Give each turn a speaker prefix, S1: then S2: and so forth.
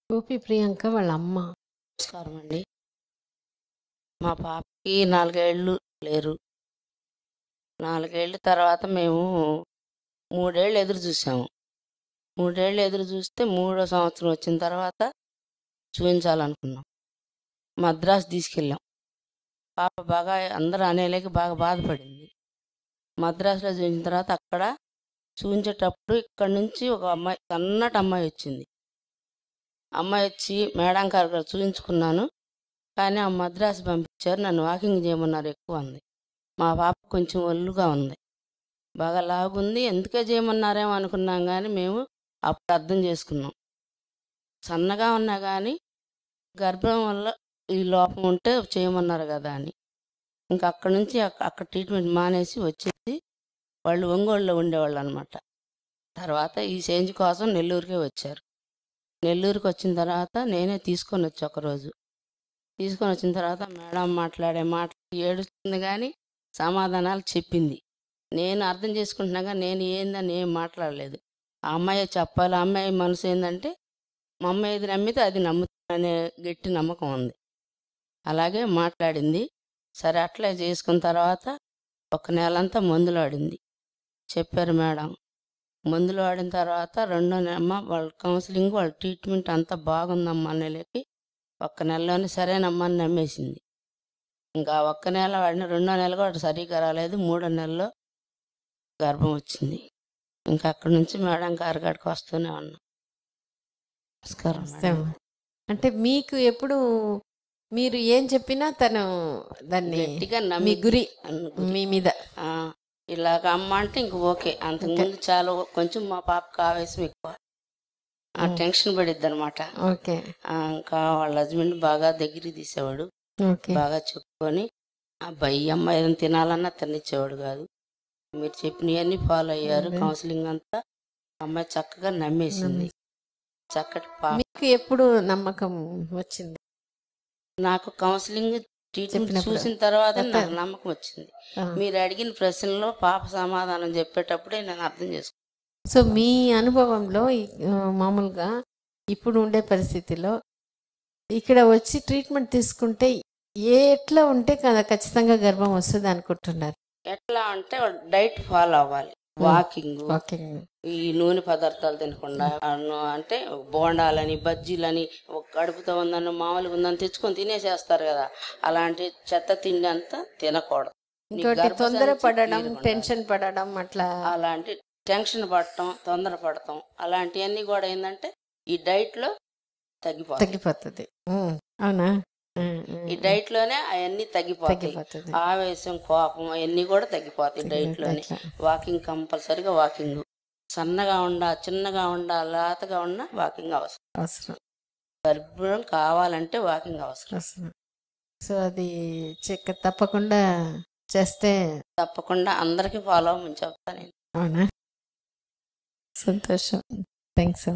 S1: గోపి ప్రియాంక వాళ్ళ అమ్మ.
S2: నమస్కారం అండి. మా పాపకి 4 ఏళ్ళు లేరు. 4 ఏళ్ళ తర్వాత మేము 3 ఏళ్ళు ఎదురు చూసాము. 3 ఏళ్ళు ఎదురు చూస్తే మూడో సంవత్సరం వచ్చిన తర్వాత చూపించాలనుకున్నాం. మద్రాసు తీసుకెళ్ళాం. పాప బాగా అందరూ అనేలేక బాగా బాధపడింది. మద్రాసులో చూసిన తర్వాత అక్కడ చూపించేటప్పుడు ఇక్కడ నుంచి ఒక అమ్మాయి, సన్నటి అమ్మాయి వచ్చింది. అమ్మాయి వచ్చి మేడం గారు చూపించుకున్నాను, కానీ ఆ మద్రాసు పంపించారు, నన్ను వాకింగ్ చేయమన్నారు ఎక్కువ అంది. మా పాప కొంచెం ఒళ్ళుగా ఉంది, బాగా లాగుంది. ఎందుకే చేయమన్నారేమో అనుకున్నాం, కానీ మేము అప్పుడు అర్థం చేసుకున్నాం. సన్నగా ఉన్నా కానీ గర్భం వల్ల ఈ లోపం ఉంటే చేయమన్నారు కదా అని. ఇంకా అక్కడ నుంచి అక్కడ ట్రీట్మెంట్ మానేసి వచ్చేసి వాళ్ళు ఒంగోలులో ఉండేవాళ్ళు అనమాట. తర్వాత ఈ చేంజ్ కోసం నెల్లూరుకే వచ్చారు. నెల్లూరుకి వచ్చిన తర్వాత నేనే తీసుకొని వచ్చి ఒకరోజు తీసుకొని వచ్చిన తర్వాత మేడం మాట్లాడే మాటలు ఏడుస్తుంది, కానీ సమాధానాలు చెప్పింది. నేను అర్థం చేసుకుంటున్నా, కానీ నేను ఏందని ఏం మాట్లాడలేదు. ఆ అమ్మాయి చెప్పాలి. ఆ అమ్మాయి మనసు ఏంటంటే మా అమ్మాయి ఏది నమ్మితే అది నమ్ముతాననే గట్టి నమ్మకం ఉంది. అలాగే మాట్లాడింది. సరే అట్లే చేసుకున్న తర్వాత ఒక నెలంతా మందులు ఆడింది. చెప్పారు మేడం. మందులు ఆడిన తర్వాత రెండో నెలమ్మ వాళ్ళ కౌన్సిలింగ్, వాళ్ళ ట్రీట్మెంట్ అంతా బాగుందమ్మా అనేలకి ఒక్క నెలలోనే సరేనమ్మా అని నమ్మేసింది. ఇంకా ఒక్క నెల వాడిన, రెండో నెల కూడా సరిగ్గా రాలేదు. మూడో నెలలో గర్భం వచ్చింది. ఇంకా అక్కడి నుంచి మేడం గారి కాడికి వస్తూనే ఉన్నాం. నమస్కారం మేడం.
S1: అంటే మీకు ఎప్పుడు మీరు ఏం చెప్పినా తను దాన్ని
S2: గట్టిగా
S1: మీ
S2: నమ్మి
S1: గురి మీ మీద
S2: ఇలాగ అమ్మ అంటే ఇంక ఓకే. అంతకుముందు చాలా కొంచెం మా పాపకు ఆవేశం ఎక్కువ, ఆ టెన్షన్ పడిద్ది అనమాట.
S1: ఓకే.
S2: ఇంకా వాళ్ళ హస్బెండ్ బాగా దగ్గరికి తీసేవాడు, బాగా చెప్పుకొని అబ్బాయి అమ్మాయి ఏదైనా తినాలన్నా తినిచ్చేవాడు కాదు. మీరు చెప్పినవన్నీ ఫాలో అయ్యారు. కౌన్సిలింగ్ అంతా అమ్మాయి చక్కగా నమ్మేసింది. చక్కటి పాప.
S1: మీకు ఎప్పుడు నమ్మకం వచ్చింది?
S2: నాకు కౌన్సిలింగ్ ట్రీట్మెంట్ చూసిన తర్వాత నాకు నమ్మకం వచ్చింది. మీరు అడిగిన ప్రశ్నలో పాప సమాధానం చెప్పేటప్పుడే నేను అర్థం చేసుకున్నాను.
S1: సో మీ అనుభవంలో మామూలుగా ఇప్పుడు ఉండే పరిస్థితిలో ఇక్కడ వచ్చి ట్రీట్మెంట్ తీసుకుంటే ఎట్లా ఉంటే కదా ఖచ్చితంగా గర్భం వస్తుంది అనుకుంటున్నారు? ఎట్లా
S2: అంటే డైట్ ఫాలో అవ్వాలి. వాకింగ్, ఈ నూనె పదార్థాలు తినకుండా, అంటే బోండాలని బజ్జీలని కడుపుతో ఉందని మామూలుగా ఉందని తెచ్చుకొని తినేసేస్తారు కదా, అలాంటి చెత్త తిండి అంతా తినకూడదు.
S1: తొందర పడడం, టెన్షన్ పడడం, అట్లా
S2: అలాంటి టెన్షన్ పడటం, తొందర పడటం అలాంటివన్నీ కూడా ఏంటంటే ఈ డైట్ లో తగ్గిపోతుంది.
S1: అవునా?
S2: ఈ డైట్ లోనే అవన్నీ తగ్గిపోతాయి. ఆవేశం, కోపం అవన్నీ కూడా తగ్గిపోతాయి డైట్ లోనే. వాకింగ్ కంపల్సరిగా, వాకింగ్ సన్నగా చిన్నగా లేతగా వాకింగ్ అవసరం. గర్భం కావాలంటే వాకింగ్ అవసరం.
S1: సో అది తప్పకుండా చేస్తే
S2: తప్పకుండా అందరికి ఫాలో అవ్వమని చెప్తాను.
S1: అవునా? సంతోషం. థ్యాంక్స్.